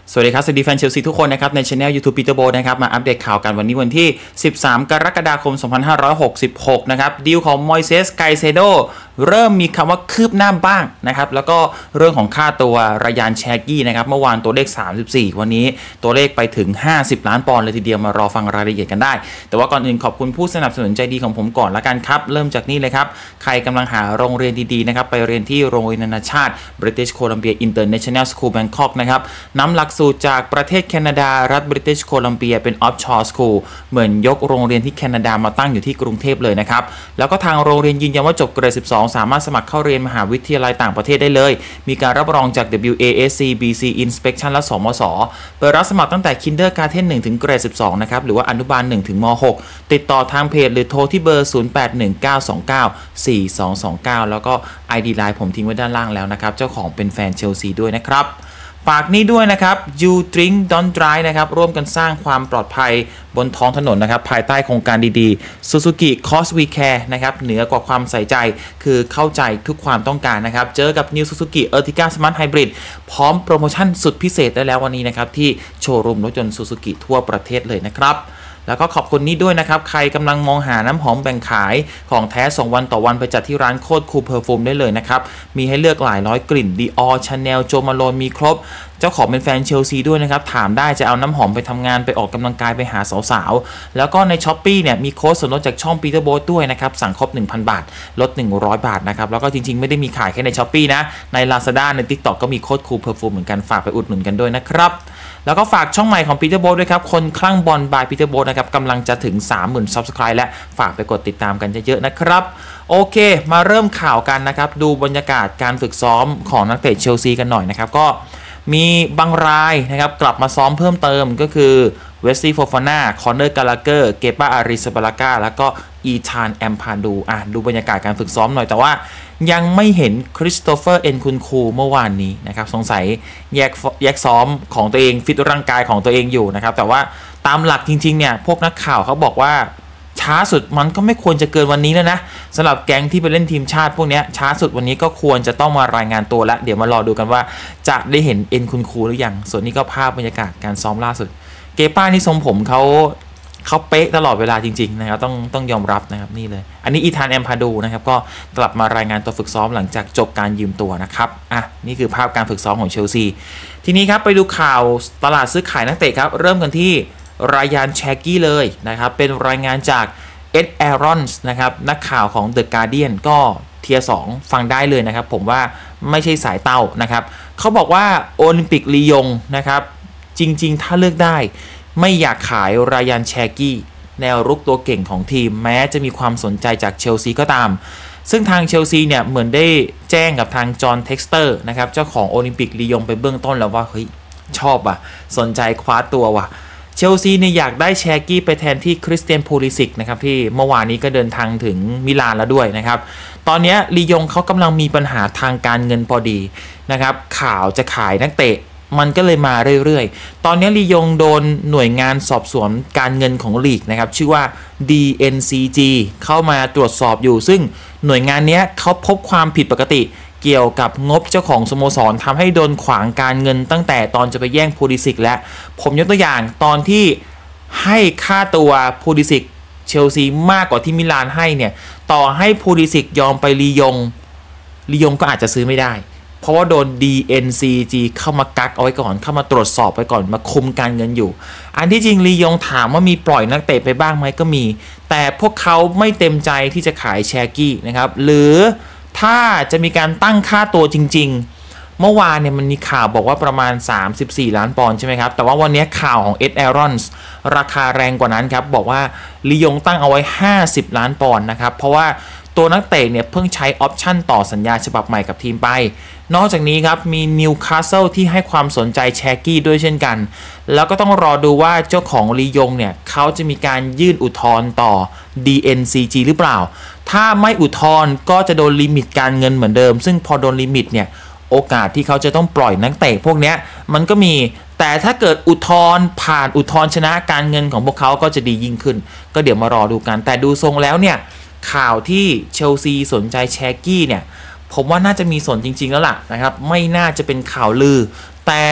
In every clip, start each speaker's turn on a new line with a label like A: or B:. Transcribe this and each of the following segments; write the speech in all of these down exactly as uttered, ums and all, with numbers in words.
A: สวัสดีครับสวัสดีแฟนเชลซีทุกคนนะครับในช่อง YouTube ปีเตอร์โบนะครับมาอัปเดตข่าวกันวันนี้วันที่สิบสามกรกฎาคมสองพันห้าร้อยหกสิบหกนะครับดีลของมอยเซสไกเซโดเริ่มมีคำว่าคืบหน้าบ้างนะครับแล้วก็เรื่องของค่าตัวรายานแชกกี้นะครับเมื่อวานตัวเลขสามสิบสี่วันนี้ตัวเลขไปถึงห้าสิบล้านปอนด์เลยทีเดียวมารอฟังรายละเอียดกันได้แต่ว่าก่อนอื่นขอบคุณผู้สนับสนุนใจดีของผมก่อนละกันครับเริ่มจากนี่เลยครับใครกำลังหาโรงเรียนดีๆนะครับไปเรียนที่โรงเรียนนานาชาติ British Columbia International School Bangkok นะครับนำหลักสูตรจากประเทศแคนาดารัฐ British Columbia เป็น Offshore School เหมือนยกโรงเรียนที่แคนาดามาตั้งอยู่ที่กรุงเทพเลยนะครับแล้วก็ทางโรงเรียนยืนยันว่าจบเกรดสิบสองสามารถสมัครเข้าเรียนมหาวิทยาลัยต่างประเทศได้เลยมีการรับรองจาก ดับเบิลยู เอ เอส ซี บี ซี Inspection และ สมส.เปิดรับสมัครตั้งแต่ Kindergarten หนึ่งถึงเกรดสิบสองนะครับหรือว่าอนุบาลหนึ่งถึงมหกติดต่อทางเพจหรือโทรที่เบอร์ศูนย์ แปด หนึ่ง เก้า สอง เก้า สี่ สอง สอง เก้าแล้วก็ ไอ ดี Line ผมทิ้งไว้ด้านล่างแล้วนะครับเจ้าของเป็นแฟนเชลซีด้วยนะครับฝากนี้ด้วยนะครับ You Drink Don't Drive นะครับร่วมกันสร้างความปลอดภัยบนท้องถนนนะครับภายใต้โครงการดีๆ Suzuki Cause We Care นะครับเหนือกว่าความใส่ใจคือเข้าใจทุกความต้องการนะครับเจอกับ New Suzuki Ertiga Smart Hybrid พร้อมโปรโมชั่นสุดพิเศษได้แล้ววันนี้นะครับที่โชว์รูมรถยนต์ Suzuki ทั่วประเทศเลยนะครับแล้วก็ขอบคุณนี้ด้วยนะครับใครกำลังมองหาน้ำหอมแบ่งขายของแท้สองวันต่อวันไปจัดที่ร้านโคตรคูลเพอร์ฟูมได้เลยนะครับมีให้เลือกหลายร้อยกลิ่น Dior Chanel Jo Malone มีครบเจ้าของเป็นแฟนเชลซีด้วยนะครับถามได้จะเอาน้ำหอมไปทำงานไปออกกำลังกายไปหาสาวๆแล้วก็ใน Shopee เนี่ยมีโค้ดส่วนลดจากช่อง Peter Boat ด้วยนะครับสั่งครบ หนึ่งพัน บาทลดหนึ่งร้อยบาทนะครับแล้วก็จริงๆไม่ได้มีขายแค่ใน Shopee นะใน Lazada ใน TikTok ก็มีโค้ดคูลเพอร์ฟูมเหมือนกันฝากไปอุดหนุนกันด้วยนะครับแล้วก็ฝากช่องใหม่ของ Peter Boat ด้วยครับคนคลั่งบอล by Peter Boat นะครับกำลังจะถึง สามหมื่น Subscribe และฝากไปกดติดตามกันเยอะๆนะครับโอเคมาเริ่มข่าวกันนะครับดูบรรยากาศการฝึกซ้อมของนักเตะเชลซีกันหน่อยนะครับก็มีบางรายนะครับกลับมาซ้อมเพิ่มเติมก็คือเวสลีย์ โฟฟาน่า คอนเนอร์ กาลาเกอร์ เกปา อาริซาบาลากาแล้วก็อีธาน แอมพาดูอ่ะดูบรรยากาศการฝึกซ้อมหน่อยแต่ว่ายังไม่เห็นคริสโตเฟอร์ เอ็นคุนคูเมื่อวานนี้นะครับสงสัยแยกแยกซ้อมของตัวเองฟิตร่างกายของตัวเองอยู่นะครับแต่ว่าตามหลักจริงๆเนี่ยพวกนักข่าวเขาบอกว่าช้าสุดมันก็ไม่ควรจะเกินวันนี้แล้วนะสำหรับแก๊งที่ไปเล่นทีมชาติพวกนี้ช้าสุดวันนี้ก็ควรจะต้องมารายงานตัวแล้วเดี๋ยวมารอดูกันว่าจะได้เห็นเอ็นคุณครูหรือยังส่วนนี้ก็ภาพบรรยากาศการซ้อมล่าสุดเกป้านี่ทรงผมเขาเขาเป๊ะตลอดเวลาจริงๆนะครับต้องต้องยอมรับนะครับนี่เลยอันนี้อีธาน แอมพาดูนะครับก็กลับมารายงานตัวฝึกซ้อมหลังจากจบการยืมตัวนะครับอ่ะนี่คือภาพการฝึกซ้อมของเชลซีทีนี้ครับไปดูข่าวตลาดซื้อขายนักเตะครับเริ่มกันที่รายานแชกกี้เลยนะครับเป็นรายงานจากเอ็ด แอรอนส์นะครับนักข่าวของ The Guardian ก็เทียร์สองฟังได้เลยนะครับผมว่าไม่ใช่สายเต้านะครับเขาบอกว่าโอลิมปิกลียงนะครับจริงๆถ้าเลือกได้ไม่อยากขายรายานแชกกี้แนวรุกตัวเก่งของทีมแม้จะมีความสนใจจากเชลซีก็ตามซึ่งทางเชลซีเนี่ยเหมือนได้แจ้งกับทางจอห์นเท็กสเตอร์นะครับเจ้าของโอลิมปิกลียงไปเบื้องต้นแล้วว่าเฮ้ยชอบว่ะสนใจคว้าตัวว่ะเชลซีเนี่ยอยากได้แชกกี้ไปแทนที่คริสเตียนพูลิซิกนะครับที่เมื่อวานนี้ก็เดินทางถึงมิลานแล้วด้วยนะครับตอนนี้ลียงเขากำลังมีปัญหาทางการเงินพอดีนะครับข่าวจะขายนักเตะมันก็เลยมาเรื่อยๆตอนนี้ลียงโดนหน่วยงานสอบสวนการเงินของลีกนะครับชื่อว่า ดี เอ็น ซี จี เข้ามาตรวจสอบอยู่ซึ่งหน่วยงานนี้เขาพบความผิดปกติเกี่ยวกับงบเจ้าของสโมสรทำให้โดนขวางการเงินตั้งแต่ตอนจะไปแย่งพูลิซิกและผมยกตัวอย่างตอนที่ให้ค่าตัวพูลิซิกเชลซีมากกว่าที่มิลานให้เนี่ยต่อให้พูลิซิกยอมไปลียงลียงก็อาจจะซื้อไม่ได้เพราะว่าโดน ดี เอ็น ซี จี เข้ามากักเอาไว้ก่อนเข้ามาตรวจสอบไว้ก่อนมาคุมการเงินอยู่อันที่จริงลียงถามว่ามีปล่อยนักเตะไปบ้างไหมก็มีแต่พวกเขาไม่เต็มใจที่จะขายแชกกี้นะครับหรือถ้าจะมีการตั้งค่าตัวจริงๆเมื่อวานเนี่ยมันมีข่าวบอกว่าประมาณสามสิบสี่ล้านปอนด์ใช่ไหมครับแต่ว่าวันนี้ข่าวของเอ็ด แอรอนส์ราคาแรงกว่านั้นครับบอกว่าลียงตั้งเอาไว้ห้าสิบล้านปอนด์นะครับเพราะว่าตัวนักเตะเนี่ยเพิ่งใช้ออปชั่นต่อสัญญาฉบับใหม่กับทีมไปนอกจากนี้ครับมีนิวคาสเซิลที่ให้ความสนใจแชกกี้ด้วยเช่นกันแล้วก็ต้องรอดูว่าเจ้าของลียงเนี่ยเขาจะมีการยื่นอุทธรณ์ต่อ ดี เอ็น ซี จี หรือเปล่าถ้าไม่อุทธรณ์ก็จะโดนลิมิตการเงินเหมือนเดิมซึ่งพอโดนลิมิตเนี่ยโอกาสที่เขาจะต้องปล่อยนักเตะพวกนี้มันก็มีแต่ถ้าเกิดอุทธรณ์ผ่านอุทธรณ์ชนะการเงินของพวกเขาก็จะดียิ่งขึ้นก็เดี๋ยวมารอดูกันแต่ดูทรงแล้วเนี่ยข่าวที่เชลซีสนใจแชกกี้เนี่ยผมว่าน่าจะมีส่วนจริงๆแล้วล่ะนะครับไม่น่าจะเป็นข่าวลือแต่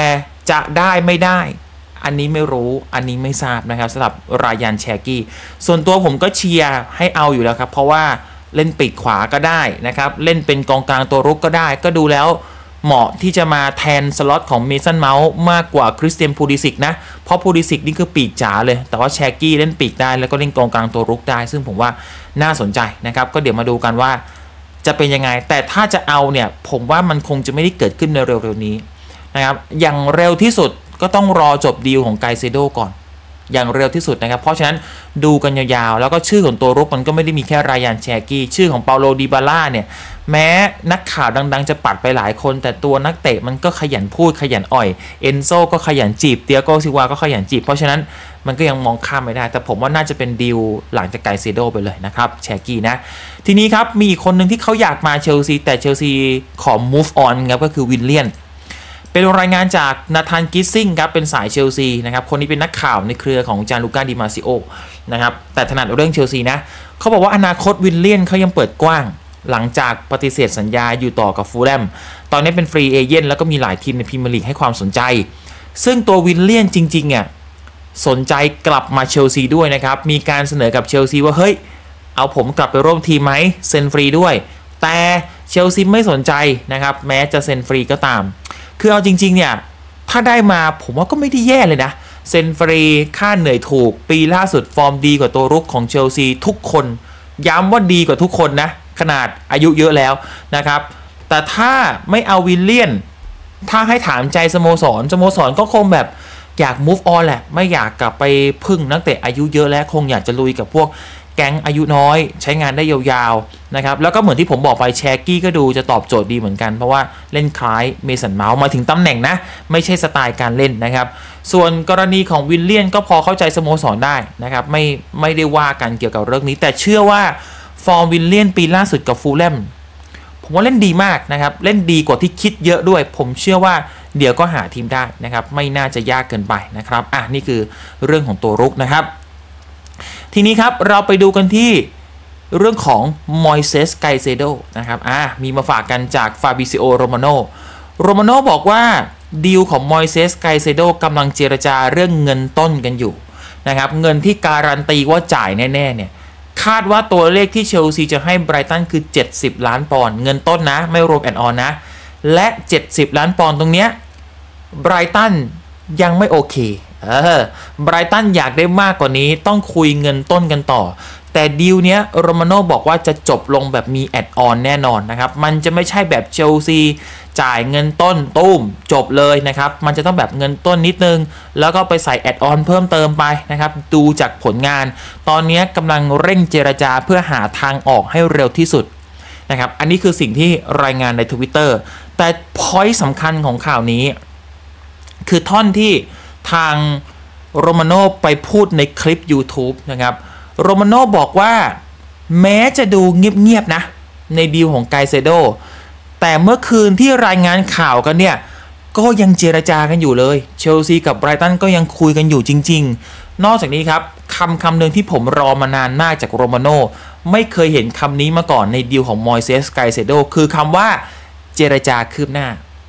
A: จะได้ไม่ได้อันนี้ไม่รู้อันนี้ไม่ทราบนะครับสำหรับรายานแชกี้ส่วนตัวผมก็เชียร์ให้เอาอยู่แล้วครับเพราะว่าเล่นปีกขวาก็ได้นะครับเล่นเป็นกองกลางตัวรุกก็ได้ก็ดูแล้วเหมาะที่จะมาแทนสล็อตของเมสันเมาส์มากกว่าคริสเตียนพูลิซิกนะเพราะพูลิซิกนี่คือปีกจ๋าเลยแต่ว่าแชกี้เล่นปีกได้แล้วก็เล่นกองกลางตัวรุกได้ซึ่งผมว่าน่าสนใจนะครับก็เดี๋ยวมาดูกันว่าจะเป็นยังไงแต่ถ้าจะเอาเนี่ยผมว่ามันคงจะไม่ได้เกิดขึ้นในเร็วๆนี้นะครับอย่างเร็วที่สุดก็ต้องรอจบดีลของไกเซโดก่อนอย่างเร็วที่สุดนะครับเพราะฉะนั้นดูกันยาวๆแล้วก็ชื่อของตัวรุกมันก็ไม่ได้มีแค่รายานแชกี้ชื่อของเปาโลดิบาล่าเนี่ยแม้นักข่าวดังๆจะปัดไปหลายคนแต่ตัวนักเตะมันก็ขยันพูดขยันอ่อยเอนโซก็ขยันจีบเตียโกซิวาก็ขยันจีบเพราะฉะนั้นมันก็ยังมองข้ามไม่ได้แต่ผมว่าน่าจะเป็นดีลหลังจากไกเซโดไปเลยนะครับแชกี้นะทีนี้ครับมีคนหนึ่งที่เขาอยากมาเชลซีแต่เชลซีขอ move on ครับก็คือวิลเลียนเป็นรายงานจากนาธานกิสซิงครับเป็นสายเชลซีนะครับคนนี้เป็นนักข่าวในเครือของจานลูก้าดิมาซิโอนะครับแต่ถนัดเรื่องเชลซีนะเขาบอกว่าอนาคตวิลเลียนเขายังเปิดกว้างหลังจากปฏิเสธสัญญาอยู่ต่อกับฟูลแลมตอนนี้เป็นฟรีเอเจนต์แล้วก็มีหลายทีมในพรีเมียร์ลีกให้ความสนใจซึ่งตัววิลเลียนจริงๆอ่ะสนใจกลับมาเชลซีด้วยนะครับมีการเสนอกับเชลซีว่าเฮ้ยเอาผมกลับไปร่วมทีมไหมเซ็นฟรีด้วยแต่เชลซีไม่สนใจนะครับแม้จะเซ็นฟรีก็ตามคือเอาจริงๆเนี่ยถ้าได้มาผมว่าก็ไม่ได้แย่เลยนะเซ็นฟรีค่าเหนื่อยถูกปีล่าสุดฟอร์มดีกว่าตัวรุกของเชลซีทุกคนย้ำว่าดีกว่าทุกคนนะขนาดอายุเยอะแล้วนะครับแต่ถ้าไม่เอาวิลเลียนถ้าให้ถามใจสโมสรสโมสรก็คงแบบอยาก move on แหละไม่อยากกลับไปพึ่งนักเตะอายุเยอะแล้วคงอยากจะลุยกับพวกแก๊งอายุน้อยใช้งานได้ยาวๆนะครับแล้วก็เหมือนที่ผมบอกไปแชกี้ก็ดูจะตอบโจทย์ดีเหมือนกันเพราะว่าเล่นคล้ายเมสันเมาส์มาถึงตำแหน่งนะไม่ใช่สไตล์การเล่นนะครับส่วนกรณีของวิลเลียนก็พอเข้าใจสโมสรได้นะครับไม่ไม่ได้ว่ากันเกี่ยวกับเรื่องนี้แต่เชื่อว่าฟอร์มวิลเลียนปีล่าสุดกับฟูลแลมผมว่าเล่นดีมากนะครับเล่นดีกว่าที่คิดเยอะด้วยผมเชื่อว่าเดี๋ยวก็หาทีมได้นะครับไม่น่าจะยากเกินไปนะครับอ่ะนี่คือเรื่องของตัวรุกนะครับทีนี้ครับเราไปดูกันที่เรื่องของมอยเซสไกเซโดนะครับอ่ะมีมาฝากกันจากฟาบิซิโอโรมาโนโรมาโนบอกว่าดีลของมอยเซสไกเซโดกำลังเจรจาเรื่องเงินต้นกันอยู่นะครับเงินที่การันตีว่าจ่ายแน่ๆเนี่ยคาดว่าตัวเลขที่เชลซีจะให้ไบรตันคือเจ็ดสิบล้านปอนด์เงินต้นนะไม่รวมแอนออนนะและเจ็ดสิบล้านปอนด์ตรงเนี้ยไบรตันยังไม่โอเคเออไบรตันอยากได้มากกว่านี้ต้องคุยเงินต้นกันต่อแต่ดีลเนี้ยโรมาโน่บอกว่าจะจบลงแบบมีแอดออนแน่นอนนะครับมันจะไม่ใช่แบบเชลซีจ่ายเงินต้นตุ้มจบเลยนะครับมันจะต้องแบบเงินต้นนิดนึงแล้วก็ไปใส่แอดออนเพิ่มเติมไปนะครับดูจากผลงานตอนนี้กำลังเร่งเจรจาเพื่อหาทางออกให้เร็วที่สุดนะครับอันนี้คือสิ่งที่รายงานใน Twitter แต่พอยต์สำคัญของข่าวนี้คือท่อนที่ทางโรมาโน่ไปพูดในคลิป YouTube นะครับโรมาโน่บอกว่าแม้จะดูเงียบๆนะในดีลของไกเซโดแต่เมื่อคืนที่รายงานข่าวกันเนี่ยก็ยังเจรจากันอยู่เลยเชลซีกับไบรตันก็ยังคุยกันอยู่จริงๆนอกจากนี้ครับคำคำหนึ่งที่ผมรอมานานมากจากโรมาโน่ไม่เคยเห็นคำนี้มาก่อนในดีลของมอยเซสไกเซโดคือคำว่าเจรจาคืบหน้า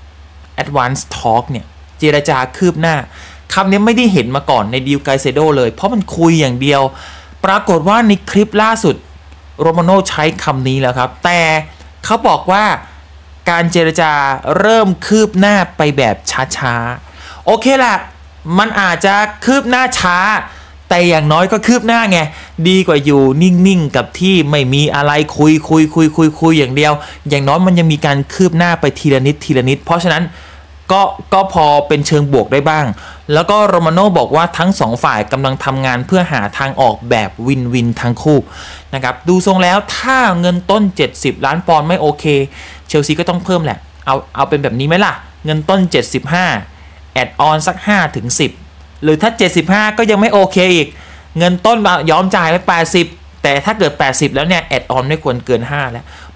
A: Advanced Talk เนี่ยเจรจาคืบหน้าคำนี้ไม่ได้เห็นมาก่อนในดีลไกเซโดเลยเพราะมันคุยอย่างเดียวปรากฏว่าในคลิปล่าสุดโรมาโน่ใช้คำนี้แล้วครับแต่เขาบอกว่าการเจรจาเริ่มคืบหน้าไปแบบช้าๆโอเคล่ะมันอาจจะคืบหน้าช้าแต่อย่างน้อยก็คืบหน้าไงดีกว่าอยู่นิ่งๆกับที่ไม่มีอะไรคุยคุยคุยคุยคุยอย่างเดียวอย่างน้อยมันยังมีการคืบหน้าไปทีละนิดทีละนิดเพราะฉะนั้นก็ก็พอเป็นเชิงบวกได้บ้างแล้วก็โรมาโน่บอกว่าทั้งสองฝ่ายกำลังทำงานเพื่อหาทางออกแบบวินวินทั้งคู่นะครับดูทรงแล้วถ้าเงินต้นเจ็ดสิบล้านปอนด์ไม่โอเคเชลซีก็ต้องเพิ่มแหละเอาเอาเป็นแบบนี้ไหมล่ะเงินต้นเจ็ดสิบห้าแอดออนสักห้าถึงสิบหรือถ้าเจ็ดสิบห้าก็ยังไม่โอเคอีกเงินต้นยอมจ่ายไปแปดสิบแต่ถ้าเกิดแปดสิบแล้วเนี่ยแอดออนไม่ควรเกินห้าแล้ว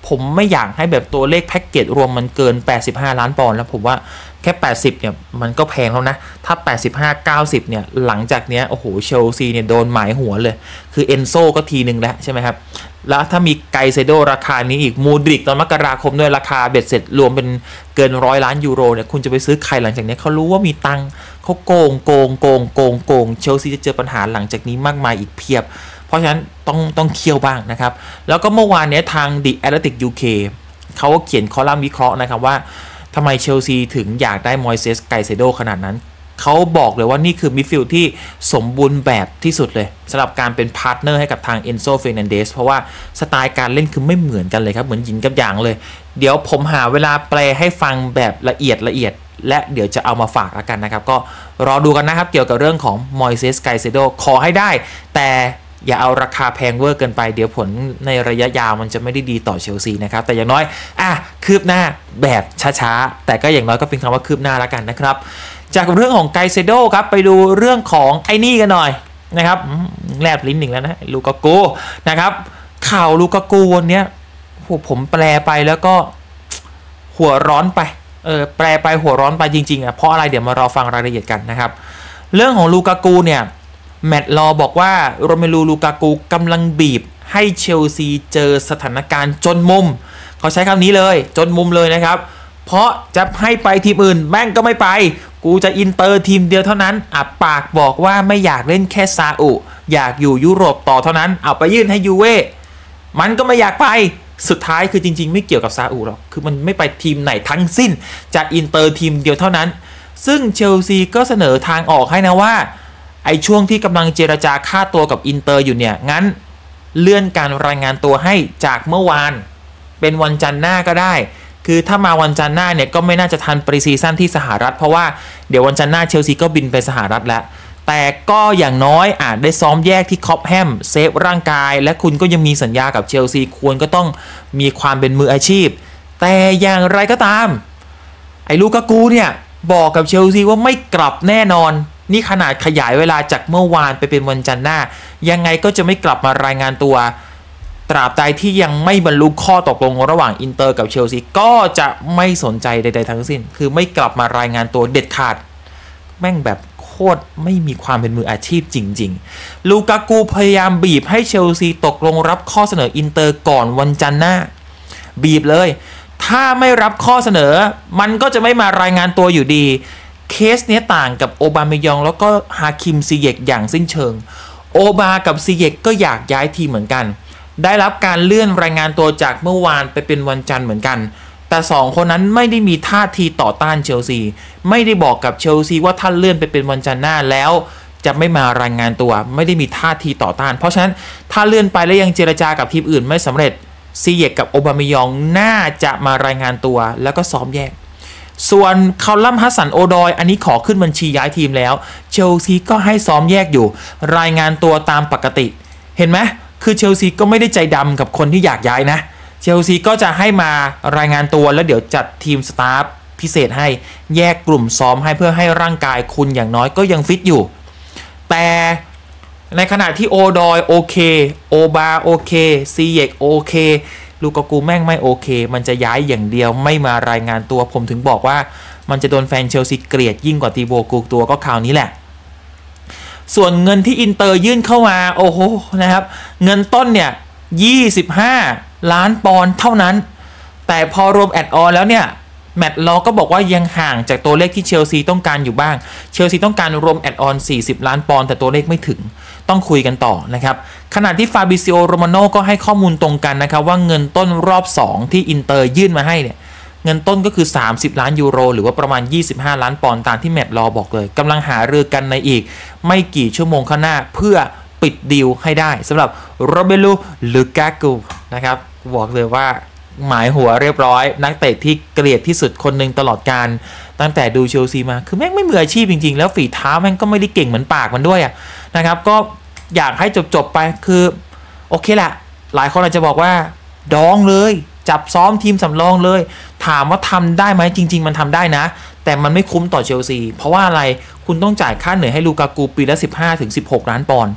A: ผมไม่อยากให้แบบตัวเลขแพ็กเกจรวมมันเกินแปดสิบห้าล้านปอนด์แล้วผมว่าแค่แปดสิบเนี่ยมันก็แพงแล้วนะถ้าแปดสิบห้า เก้าสิบเนี่ยหลังจากเนี้ยโอ้โหเชลซีเนี่ยโดนหมายหัวเลยคือเอนโซก็ทีนึงแล้วใช่ไหมครับแล้วถ้ามีไกเซโดราคานี้อีกมูดริกตอนมกราคมด้วยราคาเบ็ดเสร็จรวมเป็นเกินร้อยล้านยูโรเนี่ยคุณจะไปซื้อใครหลังจากนี้เขารู้ว่ามีตังเขาโกงโกงโกงโกงโกงเชลซีจะเจอปัญหาหลังจากนี้มากมายอีกเพียบเพราะฉะนั้นต้องต้องเคี่ยวบ้างนะครับแล้วก็เมื่อวานนี้ทาง The Athletic ยู เค เขาเขียนคอลัมน์วิเคราะห์นะครับว่าทำไมเชลซีถึงอยากได้มอยเซสไกเซโดขนาดนั้นเขาบอกเลยว่านี่คือมิดฟิลด์ที่สมบูรณ์แบบที่สุดเลยสำหรับการเป็นพาร์ทเนอร์ให้กับทางเอนโซ เฟอร์นันเดสเพราะว่าสไตล์การเล่นคือไม่เหมือนกันเลยครับเหมือนหยินกับหยางเลยเดี๋ยวผมหาเวลาแปลให้ฟังแบบละเอียดละเอียดและเดี๋ยวจะเอามาฝากกันนะครับก็รอดูกันนะครับเกี่ยวกับเรื่องของมอยเซสไกเซโดขอให้ได้แต่อย่าเอาราคาแพงเวอร์เกินไปเดี๋ยวผลในระยะยาวมันจะไม่ได้ดีต่อเชลซีนะครับแต่อย่างน้อยอ่ะคืบหน้าแบบช้าๆแต่ก็อย่างน้อยก็เป็นคำว่าคืบหน้าแล้วกันนะครับจากเรื่องของไกเซโดครับไปดูเรื่องของไอ้นี่กันหน่อยนะครับแลบลิ้นหนึ่งแล้วนะลูกากูนะครับข่าวลูกากูวันนี้ผมแปลไปแล้วก็หัวร้อนไปเออแปลไปหัวร้อนไปจริงๆอ่ะเพราะอะไรเดี๋ยวมารอฟังรายละเอียดกันนะครับเรื่องของลูกากูเนี่ยแมตต์ลอบอกว่าโรเมลูลูกากูกำลังบีบให้เชลซีเจอสถานการณ์จนมุมเขาใช้คำนี้เลยจนมุมเลยนะครับเพราะจะให้ไปทีมอื่นแม่งก็ไม่ไปกูจะอินเตอร์ทีมเดียวเท่านั้นอ่ะปากบอกว่าไม่อยากเล่นแค่ซาอุอยากอยู่ยุโรปต่อเท่านั้นเอาไปยื่นให้ยูเว่มันก็ไม่อยากไปสุดท้ายคือจริงๆไม่เกี่ยวกับซาอุหรอกคือมันไม่ไปทีมไหนทั้งสิ้นจะอินเตอร์ทีมเดียวเท่านั้นซึ่งเชลซีก็เสนอทางออกให้นะว่าไอช่วงที่กำลังเจรจาค่าตัวกับอินเตอร์อยู่เนี่ยงั้นเลื่อนการรายงานตัวให้จากเมื่อวานเป็นวันจันทร์หน้าก็ได้คือถ้ามาวันจันทร์หน้าเนี่ยก็ไม่น่าจะทันปรีซีซั่นที่สหรัฐเพราะว่าเดี๋ยววันจันทร์หน้าเชลซีก็บินไปสหรัฐแล้วแต่ก็อย่างน้อยอาจได้ซ้อมแยกที่คอปแฮมเซฟร่างกายและคุณก็ยังมีสัญญากับเชลซีควรก็ต้องมีความเป็นมืออาชีพแต่อย่างไรก็ตามไอ้ลูกากูเนี่ยบอกกับเชลซีว่าไม่กลับแน่นอนนี่ขนาดขยายเวลาจากเมื่อวานไปเป็นวันจันทร์หน้ายังไงก็จะไม่กลับมารายงานตัวตราบใดที่ยังไม่บรรลุข้อตกลงระหว่างอินเตอร์กับเชลซีก็จะไม่สนใจใดๆทั้งสิ้นคือไม่กลับมารายงานตัวเด็ดขาดแม่งแบบโคตรไม่มีความเป็นมืออาชีพจริงๆลูกากูพยายามบีบให้เชลซีตกลงรับข้อเสนออินเตอร์ก่อนวันจันทร์หน้าบีบเลยถ้าไม่รับข้อเสนอมันก็จะไม่มารายงานตัวอยู่ดีเคสเนี้ยต่างกับโอบาเมยองแล้วก็ฮาคิมซิเยกอย่างสิ้นเชิงโอบากับซิเยกก็อยากย้ายทีมเหมือนกันได้รับการเลื่อนรายงานตัวจากเมื่อวานไปเป็นวันจันทร์เหมือนกันแต่สองคนนั้นไม่ได้มีท่าทีต่อต้านเชลซีไม่ได้บอกกับเชลซีว่าท่านเลื่อนไปเป็นวันจันทร์หน้าแล้วจะไม่มารายงานตัวไม่ได้มีท่าทีต่อต้านเพราะฉะนั้นถ้าเลื่อนไปแล้วยังเจรจากับทีมอื่นไม่สำเร็จซิเยกกับโอบาเมยองน่าจะมารายงานตัวแล้วก็ซ้อมแยกส่วนคาลัมฮัสสันโอดอยอันนี้ขอขึ้นบัญชีย้ายทีมแล้วเชลซีก็ให้ซ้อมแยกอยู่รายงานตัวตามปกติเห็นไหมคือเชลซีก็ไม่ได้ใจดำกับคนที่อยากย้ายนะเชลซีก็จะให้มารายงานตัวแล้วเดี๋ยวจัดทีมสตาฟพิเศษให้แยกกลุ่มซ้อมให้เพื่อให้ร่างกายคุณอย่างน้อยก็ยังฟิตอยู่แต่ในขณะที่โอดอยโอเคโอบาโอเคซีเยกโอเคลูกากูแม่งไม่โอเคมันจะย้ายอย่างเดียวไม่มารายงานตัวผมถึงบอกว่ามันจะโดนแฟนเชลซีเกลียดยิ่งกว่าตีโบกูตัวก็คราวนี้แหละส่วนเงินที่อินเตอร์ยื่นเข้ามาโอ้โหนะครับเงินต้นเนี่ยยี่สิบห้าล้านปอนด์เท่านั้นแต่พอรวมแอดออนแล้วเนี่ยแมตต์ลอก็บอกว่ายังห่างจากตัวเลขที่เชลซีต้องการอยู่บ้างเชลซีต้องการรวมแอดออนสี่สิบล้านปอนด์แต่ตัวเลขไม่ถึงต้องคุยกันต่อนะครับขณะที่ฟาบิซิโอโรมาโน่ก็ให้ข้อมูลตรงกันนะครับว่าเงินต้นรอบสองที่อินเตอร์ยื่นมาให้เนี่ยเงินต้นก็คือสามสิบล้านยูโรหรือว่าประมาณยี่สิบห้าล้านปอนด์ตามที่แมตต์ลอบอกเลยกำลังหารือกันในอีกไม่กี่ชั่วโมงข้างหน้าเพื่อปิดดีลให้ได้สำหรับโรเบลูลูกากูนะครับบอกเลยว่าหมายหัวเรียบร้อยนักเตะที่เกลียดที่สุดคนหนึ่งตลอดการตั้งแต่ดูเชลซีมาคือแม่งไม่มืออาชีพจริงๆแล้วฝีเท้าแม่งก็ไม่ได้เก่งเหมือนปากมันด้วยนะครับก็อยากให้จบๆไปคือโอเคแหละหลายคนอาจจะบอกว่าดองเลยจับซ้อมทีมสำรองเลยถามว่าทำได้ไหมจริงๆมันทำได้นะแต่มันไม่คุ้มต่อเชลซีเพราะว่าอะไรคุณต้องจ่ายค่าเหนื่อยให้ลูกากูปีละ สิบห้าถึงสิบหก ล้านปอนด์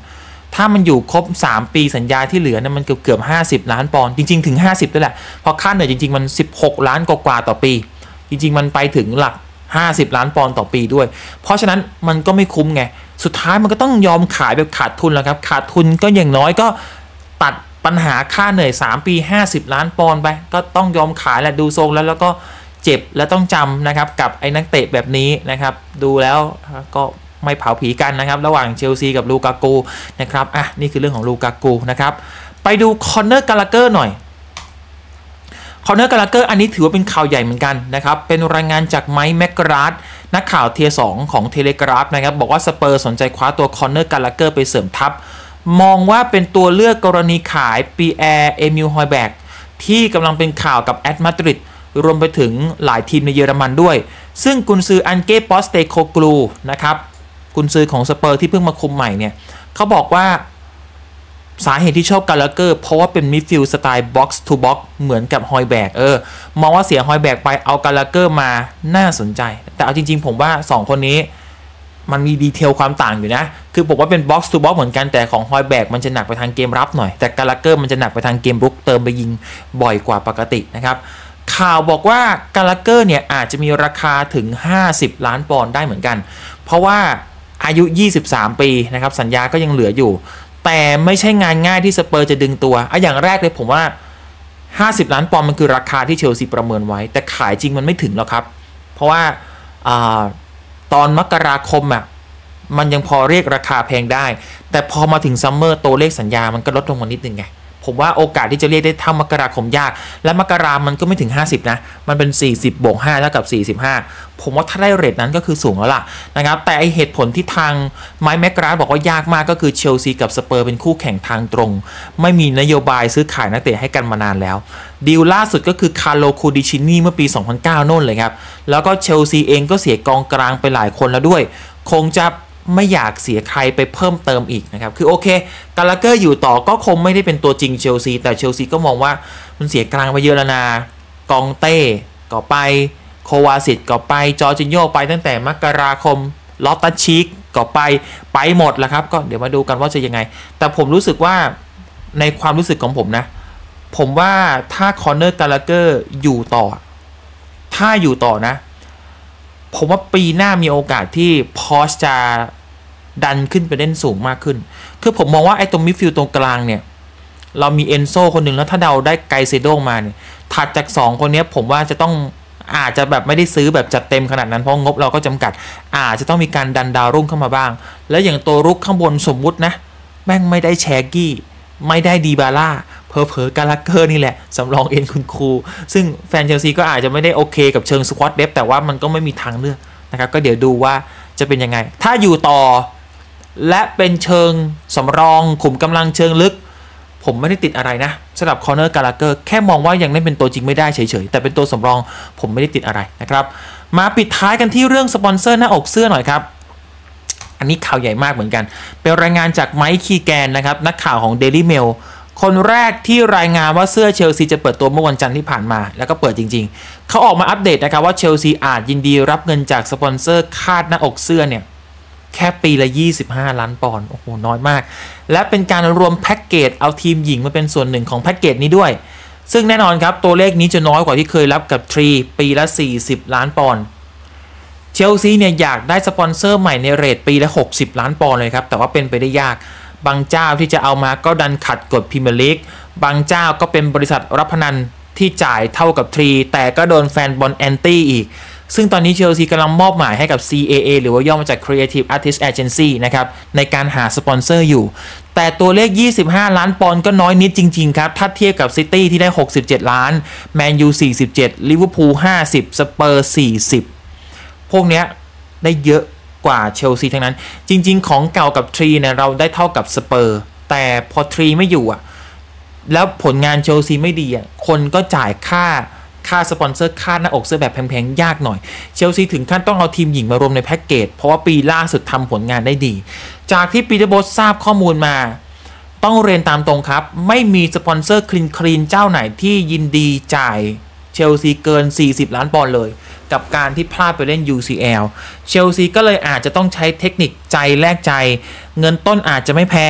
A: ถ้ามันอยู่ครบสามปีสัญญาที่เหลือนะมันเกือบเกือบห้าสิบล้านปอนด์จริงๆถึงห้าสิบด้วยแหละเพราะค่าเหนื่อยจริงๆมันสิบหกล้านกว่าต่อปีจริงๆมันไปถึงหลักห้าสิบล้านปอนด์ต่อปีด้วยเพราะฉะนั้นมันก็ไม่คุ้มไงสุดท้ายมันก็ต้องยอมขายแบบขาดทุนแล้วครับขาดทุนก็อย่างน้อยก็ตัดปัญหาค่าเหนื่อยสามปีห้าสิบล้านปอนด์ไปก็ต้องยอมขายแหละดูทรงแล้วแล้วก็เจ็บและต้องจำนะครับกับไอ้นักเตะแบบนี้นะครับดูแล้วก็ไม่เผาผีกันนะครับระหว่างเชลซีกับลูกากูนะครับอ่ะนี่คือเรื่องของลูกากูนะครับไปดูคอนเนอร์กาลาเกอร์หน่อยคอนเนอร์กาลาเกอร์อันนี้ถือว่าเป็นข่าวใหญ่เหมือนกันนะครับเป็นรายงานจากไมค์แมกกราธนักข่าวเทียร์สองของเทเลกราฟนะครับบอกว่าสเปอร์สนใจคว้าตัวคอนเนอร์กาลาเกอร์ไปเสริมทัพมองว่าเป็นตัวเลือกกรณีขายปีแอร์เอมิลฮอยแบกที่กำลังเป็นข่าวกับแอตมาดริดรวมไปถึงหลายทีมในเยอรมันด้วยซึ่งกุนซืออันเก้ปอสเตโคกลูนะครับกุนซือของสเปอร์ที่เพิ่งมาคุมใหม่เนี่ยเขาบอกว่าสาเหตุที่ชอบกาลาเกอร์เพราะว่าเป็นมิดฟิลด์สไตล์บ็อกซ์ทูบ็อกซ์เหมือนกับฮอยแบกเออมองว่าเสียฮอยแบกไปเอากาลาเกอร์มาน่าสนใจแต่เอาจริงๆผมว่าสองคนนี้มันมีดีเทลความต่างอยู่นะคือบอกว่าเป็นบ็อกซ์ทูบ็อกซ์เหมือนกันแต่ของฮอยแบกมันจะหนักไปทางเกมรับหน่อยแต่กาลาเกอร์มันจะหนักไปทางเกมรุกเติมไปยิงบ่อยกว่าปกตินะครับข่าวบอกว่ากาลาเกอร์เนี่ยอาจจะมีราคาถึงห้าสิบล้านปอนด์ได้เหมือนกันเพราะว่าอายุยี่สิบสามปีนะครับสัญญาก็ยังเหลืออยู่แต่ไม่ใช่งานง่ายที่สเปอร์จะดึงตัวอ่ะอย่างแรกเลยผมว่าห้าสิบล้านปอนด์มันคือราคาที่เชลซีประเมินไว้แต่ขายจริงมันไม่ถึงหรอกครับเพราะว่าตอนมกราคมอ่ะมันยังพอเรียกราคาแพงได้แต่พอมาถึงซัมเมอร์ตัวเลขสัญญามันก็ลดลงมานิดนึงไงผมว่าโอกาสที่จะเรียกได้เท่ามกราคมยากและมกรามันก็ไม่ถึงห้าสิบนะมันเป็นสี่สิบบวกห้าเท่ากับสี่สิบห้าผมว่าถ้าได้เรทนั้นก็คือสูงแล้วล่ะนะครับแต่ไอเหตุผลที่ทางไมค์แมกกราธบอกว่ายากมากก็คือเชลซีกับสเปอร์เป็นคู่แข่งทางตรงไม่มีนโยบายซื้อขายนักเตะให้กันมานานแล้วดีลล่าสุดก็คือคาร์โลคูดิชินีเมื่อปีสองพันเก้าโน่นเลยครับแล้วก็เชลซีเองก็เสียกองกลางไปหลายคนแล้วด้วยคงจะไม่อยากเสียใครไปเพิ่มเติมอีกนะครับคือโอเคกาลาเกอร์อยู่ต่อก็คงไม่ได้เป็นตัวจริงเชลซีแต่เชลซีก็มองว่ามันเสียกลางไปเยอะแล้วนะกองเต้ก็ไปโควาซิตก็ไปจอร์จินโญ่ไปตั้งแต่มกราคมลอตตัสชิกก็ไปไปหมดแล้วครับก็เดี๋ยวมาดูกันว่าจะยังไงแต่ผมรู้สึกว่าในความรู้สึกของผมนะผมว่าถ้าคอนเนอร์กาลาเกอร์อยู่ต่อถ้าอยู่ต่อนะผมว่าปีหน้ามีโอกาสที่พอสจะดันขึ้นไปเล่นสูงมากขึ้นคือผมมองว่าไอ้ตรงมิดฟิลด์ตรงกลางเนี่ยเรามีเอนโซคนหนึ่งแล้วถ้าเราได้ไกเซโดมาเนี่ยถัดจากสองคนนี้ผมว่าจะต้องอาจจะแบบไม่ได้ซื้อแบบจัดเต็มขนาดนั้นเพราะงบเราก็จำกัดอาจจะต้องมีการดันดาวรุ่งเข้ามาบ้างแล้วอย่างตัวรุกข้างบนสมมุตินะแม่งไม่ได้แชกกี้ไม่ได้ดีบาร่าเพอเพอกาลาเกอร์นี่แหละสำรองเอ็นคุณครูซึ่งแฟนเชลซีก็อาจจะไม่ได้โอเคกับเชิงสควอตเดฟแต่ว่ามันก็ไม่มีทางเลือกนะครับก็เดี๋ยวดูว่าจะเป็นยังไงถ้าอยู่ต่อและเป็นเชิงสำรองขุมกำลังเชิงลึกผมไม่ได้ติดอะไรนะสำหรับคอนเนอร์กาลาเกอร์แค่มองว่ายังไม่เป็นตัวจริงไม่ได้เฉยๆแต่เป็นตัวสำรองผมไม่ได้ติดอะไรนะครับมาปิดท้ายกันที่เรื่องสปอนเซอร์หน้าอกเสื้อหน่อยครับอันนี้ข่าวใหญ่มากเหมือนกันเป็นรายงานจากไมค์คีแกนนะครับนักข่าวของ Daily Mail คนแรกที่รายงานว่าเสื้อเชลซีจะเปิดตัวเมื่อวันจันทร์ที่ผ่านมาแล้วก็เปิดจริงๆเขาออกมาอัปเดตนะครับว่าเชลซีอาจยินดีรับเงินจากสปอนเซอร์คาดหน้าอกเสื้อเนี่ยแค่ปีละยี่สิบห้าล้านปอนด์โอ้โหน้อยมากและเป็นการรวมแพ็กเกจเอาทีมหญิงมาเป็นส่วนหนึ่งของแพ็กเกจนี้ด้วยซึ่งแน่นอนครับตัวเลขนี้จะน้อยกว่าที่เคยรับกับทรีปีละสี่สิบล้านปอนด์เชลซีเนี่ยอยากได้สปอนเซอร์ใหม่ในเรทปีละหกสิบล้านปอนด์เลยครับแต่ว่าเป็นไปได้ยากบางเจ้าที่จะเอามาก็ดันขัดกฎพรีเมียร์ลีกบางเจ้าก็เป็นบริษัทรับพนันที่จ่ายเท่ากับทรีแต่ก็โดนแฟนบอลแอนตี้อีกซึ่งตอนนี้เชลซีกำลังมอบหมายให้กับ ซี เอ เอ หรือว่าย่อมาจาก Creative Artist Agency นะครับในการหาสปอนเซอร์อยู่แต่ตัวเลขยี่สิบห้าล้านปอนด์ก็น้อยนิดจริงๆครับถ้าเทียบกับซิตี้ที่ได้หกสิบเจ็ดล้านแมนยูสี่สิบเจ็ดลิเวอร์พูลห้าสิบสเปอร์สี่สิบพวกเนี้ยได้เยอะกว่าเชลซีทั้งนั้นจริงๆของเก่ากับทรีเนี่ยเราได้เท่ากับสเปอร์แต่พอทรีไม่อยู่อ่ะแล้วผลงานเชลซีไม่ดีอ่ะคนก็จ่ายค่าค่าสปอนเซอร์ค่าหน้าอกเสื้อแบบแพงๆยากหน่อยเชลซีถึงขั้นต้องเอาทีมหญิงมารวมในแพ็กเกจเพราะว่าปีล่าสุดทำผลงานได้ดีจากที่ปีเตอร์โบสทราบข้อมูลมาต้องเรียนตามตรงครับไม่มีสปอนเซอร์คลีนคลีนเจ้าไหนที่ยินดีจ่ายเชลซีเกินสี่สิบล้านปอนด์เลยกับการที่พลาดไปเล่น ยู ซี แอล เชลซีก็เลยอาจจะต้องใช้เทคนิคใจแลกใจเงินต้นอาจจะไม่แพง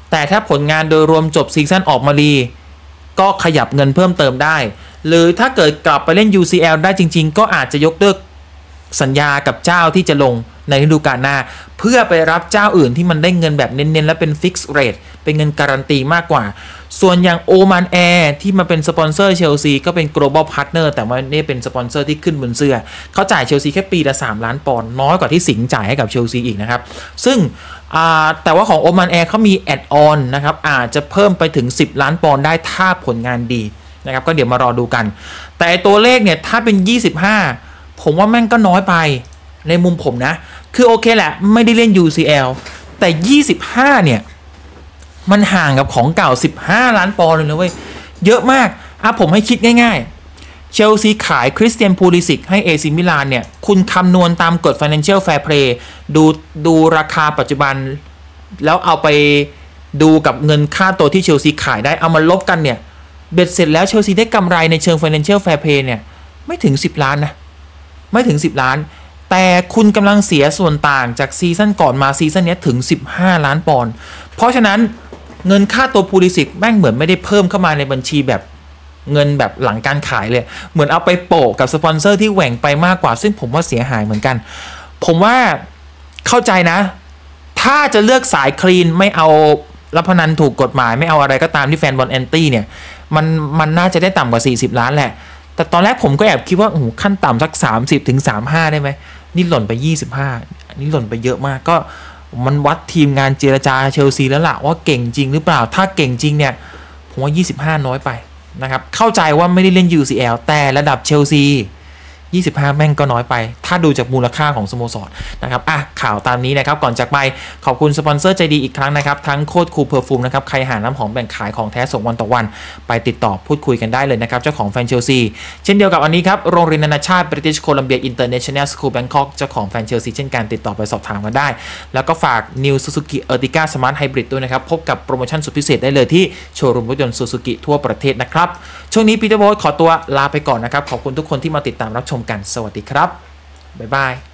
A: แต่ถ้าผลงานโดยรวมจบซีซั่นออกมาดีก็ขยับเงินเพิ่มเติมได้หรือถ้าเกิดกลับไปเล่น ยู ซี แอล ได้จริงๆก็อาจจะยกเลิกสัญญากับเจ้าที่จะลงในฤดูกาลหน้าเพื่อไปรับเจ้าอื่นที่มันได้เงินแบบเน้นๆและเป็นฟิกซ์เรทเป็นเงินการันตีมากกว่าส่วนอย่างโอมานแอร์ที่มาเป็นสปอนเซอร์เชลซีก็เป็น global partner แต่ว่านี่เป็นสปอนเซอร์ที่ขึ้นบนเสื้อเขาจ่ายเชลซีแค่ปีละสามล้านปอนด์น้อยกว่าที่สิงห์จ่ายให้กับเชลซีอีกนะครับซึ่งแต่ว่าของโอมานแอร์เขามีแอดออนนะครับอาจจะเพิ่มไปถึงสิบล้านปอนด์ได้ถ้าผลงานดีนะครับก็เดี๋ยวมารอดูกันแต่ตัวเลขเนี่ยถ้าเป็นยี่สิบห้าผมว่าแม่งก็น้อยไปในมุมผมนะคือโอเคแหละไม่ได้เล่น ยู ซี แอล แต่ยี่สิบห้าเนี่ยมันห่างกับของเก่าสิบห้าล้านปอนด์เลยนะเว้ยเยอะมากอ่ะผมให้คิดง่ายๆเชลซีขายคริสเตียนพูลิซิกให้เอซิมิลานเนี่ยคุณคำนวณตามกฎ Financial Fair Play ดูดูราคาปัจจุบันแล้วเอาไปดูกับเงินค่าตัวที่เชลซีขายได้เอามาลบกันเนี่ยเบ็ดเสร็จแล้วเชลซีได้กำไรในเชิง Financial Fair Play เนี่ยไม่ถึงสิบล้านนะไม่ถึงสิบล้านแต่คุณกำลังเสียส่วนต่างจากซีซั่นก่อนมาซีซั่นนี้ถึงสิบห้าล้านปอนด์เพราะฉะนั้นเงินค่าตัวพูลิซิกแม่งเหมือนไม่ได้เพิ่มเข้ามาในบัญชีแบบเงินแบบหลังการขายเลยเหมือนเอาไปโปะกับสปอนเซอร์ที่แหว่งไปมากกว่าซึ่งผมว่าเสียหายเหมือนกันผมว่าเข้าใจนะถ้าจะเลือกสายคลีนไม่เอารับพนันถูกกฎหมายไม่เอาอะไรก็ตามที่แฟนบอลแอนตี้เนี่ยมันมันน่าจะได้ต่ำกว่าสี่สิบล้านแหละแต่ตอนแรกผมก็แอบคิดว่าโอ้โหขั้นต่ำสักสามสิบถึงสามสิบห้าได้ไหมนี่หล่นไปยี่สิบห้านี่หล่นไปเยอะมากก็มันวัดทีมงานเจรจาเชลซีแล้วล่ะว่าเก่งจริงหรือเปล่าถ้าเก่งจริงเนี่ยผมว่ายี่สิบห้าน้อยไปนะครับเข้าใจว่าไม่ได้เล่น ยู ซี แอล แต่ระดับเชลซียี่สิบห้าแม่งก็น้อยไปถ้าดูจากมูลค่าของสโมสรนะครับอ่ะข่าวตามนี้นะครับก่อนจากไปขอบคุณสปอนเซอร์ใจดีอีกครั้งนะครับทั้งโคตรคูลเพอร์ฟูมนะครับใครหาน้ำหอมแบ่งขายของแท้ส่งวันต่อวันไปติดต่อพูดคุยกันได้เลยนะครับเจ้าของแฟนเชลซีเช่นเดียวกับอันนี้ครับโรงเรียนนานาชาติ British Columbia International School Bangkok เจ้าของแฟนเชลซีเช่นกันติดต่อไปสอบถามกันได้แล้วก็ฝาก New Suzuki Ertiga Smart Hybrid ด้วยนะครับพบกับโปรโมชั่นสุดพิเศษได้เลยที่โชว์รูมรถยนต์ Suzuki ทั่วประเทศนะครับช่วงนี้ปีเตอร์โบ๊ทขอตัวลาไปก่อนนะครับขอบคุณทุกคนที่มาติดตามรับชมกันสวัสดีครับบ๊ายบาย